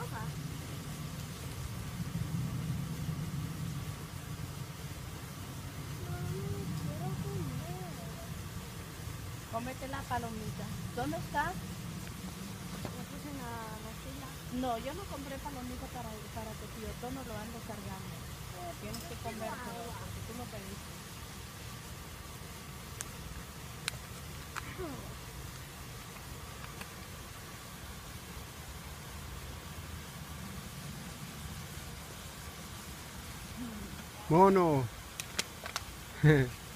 roja. Mami, quiero comer. Cómete la palomita. ¿Dónde está? Lo puse en la mochila. No, yo no compré palomitas para que tío Tono lo ando cargando. Tienes que comértelo porque tú lo pediste. Mono.